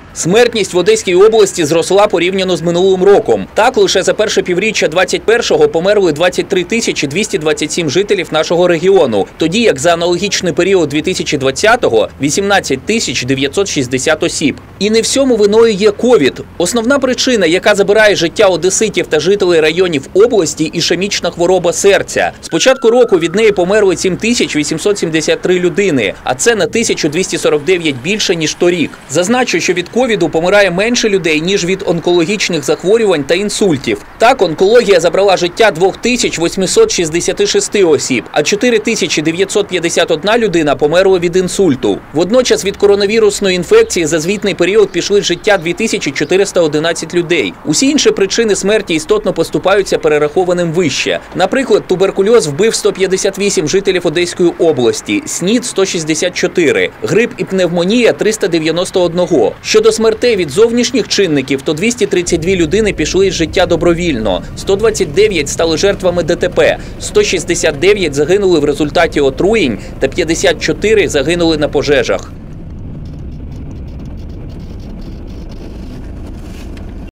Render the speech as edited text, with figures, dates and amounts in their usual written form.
Смертність в Одеській області зросла порівняно з минулим роком. Так, лише за перше півріччя 2021-го померли 23 227 жителів нашого регіону, тоді як за аналогічний період 2020-го – 18 960 осіб. І не всьому виною є ковід. Основна причина, яка забирає життя одеситів та жителів районів області – ішемічна хвороба серця. З початку року від неї померли 7 873 людини, а це на 1249 більше, ніж торік. Зазначу, що від ковіду помирає менше людей, ніж від онкологічних захворювань та інсультів. Так, онкологія забрала життя 2866 осіб, а 4951 людина померла від інсульту. Водночас від коронавірусної інфекції за звітний період пішли з життя 2411 людей. Усі інші причини смерті істотно поступаються перерахованим вище. Наприклад, туберкульоз вбив 158 жителів Одеської області, СНІД – 164, грип і пневмонія – 391. Щодо смертей від зовнішніх чинників, то 232 людини пішли з життя добровільно, 129 стали жертвами ДТП, 169 загинули в результаті отруєнь та 54 загинули на пожежах.